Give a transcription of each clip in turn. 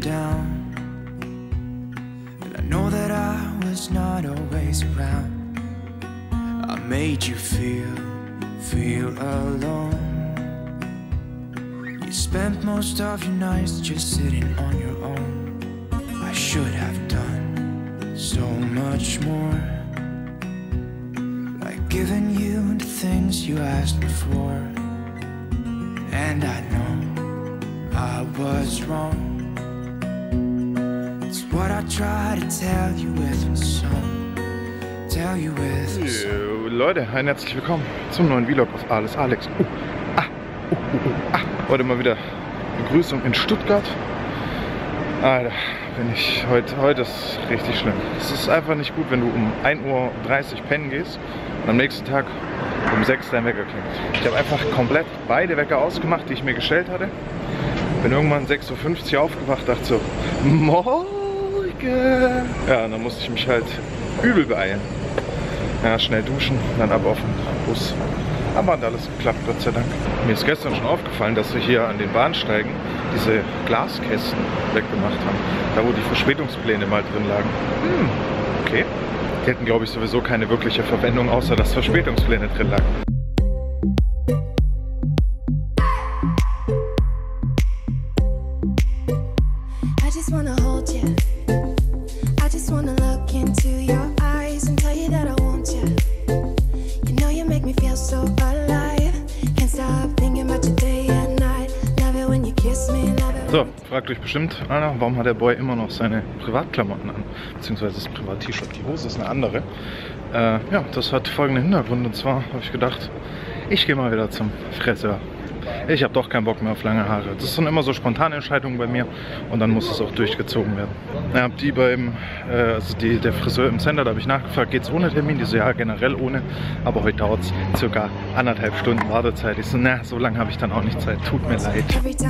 down, and I know that I was not always around. I made you feel alone. You spent most of your nights just sitting on your own. I should have done so much more, like giving you the things you asked before. And I know I was wrong. It's what I try to tell you with my song. Tell you with Leute, ein herzlich willkommen zum neuen Vlog auf Alles Alex. Heute mal wieder Begrüßung in Stuttgart. Alter, bin ich heute ist richtig schlimm. Es ist einfach nicht gut, wenn du um 1:30 Uhr pennen gehst und am nächsten Tag um 6 dein Wecker klingt. Ich habe einfach komplett beide Wecker ausgemacht, die ich mir gestellt hatte. Bin irgendwann 6:50 Uhr aufgewacht, dachte so, morgen. Ja, und dann musste ich mich halt übel beeilen. Ja, schnell duschen, dann ab auf den Bus. Aber hat alles geklappt, Gott sei Dank. Mir ist gestern schon aufgefallen, dass wir hier an den Bahnsteigen diese Glaskästen weggemacht haben. Da, wo die Verspätungspläne mal drin lagen. Okay. Die hätten, glaube ich, sowieso keine wirkliche Verwendung, außer dass Verspätungspläne drin lagen. So, fragt euch bestimmt einer, warum hat der Boy immer noch seine Privatklamotten an? Beziehungsweise das Privat-T-Shirt. Die Hose ist eine andere. Ja, das hat folgenden Hintergrund. Und zwar habe ich gedacht, ich gehe mal wieder zum Friseur. Ich habe doch keinen Bock mehr auf lange Haare. Das sind immer so spontane Entscheidungen bei mir und dann muss es auch durchgezogen werden. Ja, der Friseur im Center, da habe ich nachgefragt, geht es ohne Termin? Die so, ja, generell ohne, aber heute dauert es ca. 1,5 Stunden Wartezeit. Ich so, na, so lange habe ich dann auch nicht Zeit, tut mir leid.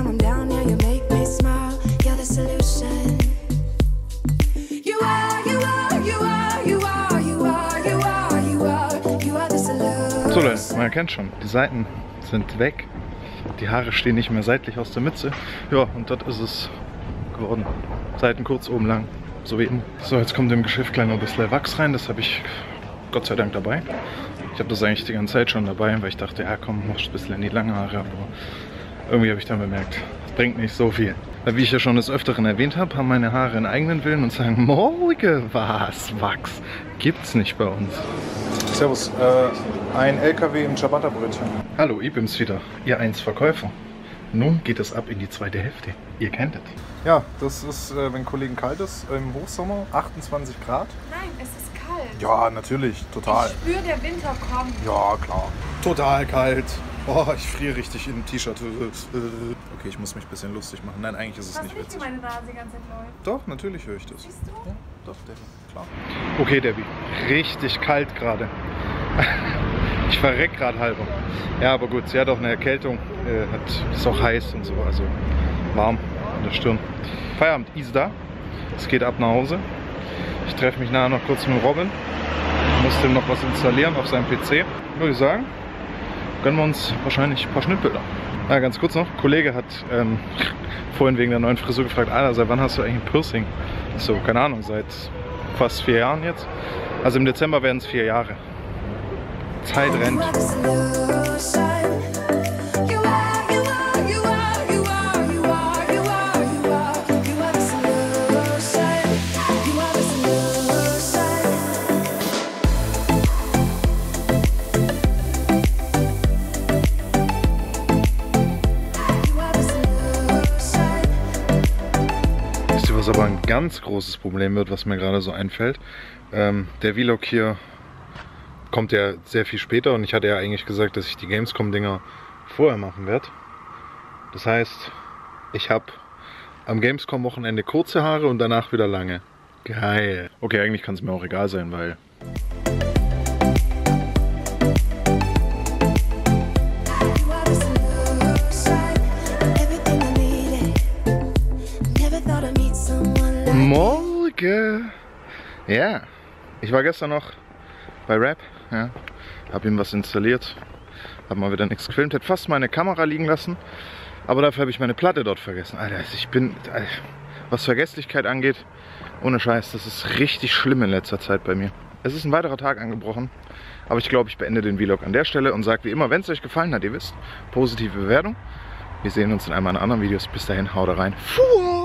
So Leute, man erkennt schon, die Seiten sind weg. Die Haare stehen nicht mehr seitlich aus der Mütze. Ja, und das ist es geworden. Seiten kurz, oben lang. So wie immer. So, jetzt kommt im Geschäft gleich noch ein bisschen Wachs rein. Das habe ich Gott sei Dank dabei. Ich habe das eigentlich die ganze Zeit schon dabei, weil ich dachte, ja komm, machst ein bisschen in die langen Haare. Aber irgendwie habe ich dann bemerkt, es bringt nicht so viel. Weil, wie ich ja schon des Öfteren erwähnt habe, haben meine Haare einen eigenen Willen und sagen, morgen was, Wachs gibt's nicht bei uns. Servus, ein LKW im Ciabatta-Brötchen. Hallo, ich bin's wieder, Ihr 1-Verkäufer. Nun geht es ab in die zweite Hälfte. Ihr kennt es. Ja, das ist, wenn Kollegen kalt ist, im Hochsommer, 28 Grad. Nein, es ist kalt. Ja, natürlich, total. Ich spüre, der Winter kommt. Ja, klar. Total kalt. Oh, ich friere richtig in ein T-Shirt. Okay, ich muss mich ein bisschen lustig machen. Nein, eigentlich ist es nicht witzig. Wie meine Nase die ganze Zeit läuft. Doch, natürlich höre ich das. Siehst du? Ja, doch, Debbie, klar. Okay, Debbie, richtig kalt gerade. Ich verreck gerade halber. Ja, aber gut, sie hat auch eine Erkältung. Ist auch heiß und so, also warm an der Stirn. Feierabend ist da. Es geht ab nach Hause. Ich treffe mich nachher noch kurz mit Robin. Ich muss dem noch was installieren auf seinem PC. Würde ich sagen, gönnen wir uns wahrscheinlich ein paar Schnittbilder. Ja, ganz kurz noch. Ein Kollege hat vorhin wegen der neuen Frisur gefragt, Alter, seit wann hast du eigentlich ein Piercing? So, keine Ahnung, seit fast 4 Jahren jetzt. Also im Dezember werden es 4 Jahre. Zeit rennt. Wisst ihr, was aber ein ganz großes Problem wird, was mir gerade so einfällt? Der Vlog hier kommt ja sehr viel später und ich hatte ja eigentlich gesagt, dass ich die Gamescom-Dinger vorher machen werde. Das heißt, ich habe am Gamescom-Wochenende kurze Haare und danach wieder lange. Geil. Okay, eigentlich kann es mir auch egal sein, weil... Morgen! Ja, ich war gestern noch bei Rap, ja, habe ihm was installiert, habe mal wieder nichts gefilmt, hätte fast meine Kamera liegen lassen, aber dafür habe ich meine Platte dort vergessen. Alter, ich bin... was Vergesslichkeit angeht. Ohne Scheiß, das ist richtig schlimm in letzter Zeit bei mir. Es ist ein weiterer Tag angebrochen, aber ich glaube, ich beende den Vlog an der Stelle und sage wie immer, wenn es euch gefallen hat, ihr wisst, positive Bewertung. Wir sehen uns in einem meiner anderen Videos. Bis dahin, haut rein. Fuhr!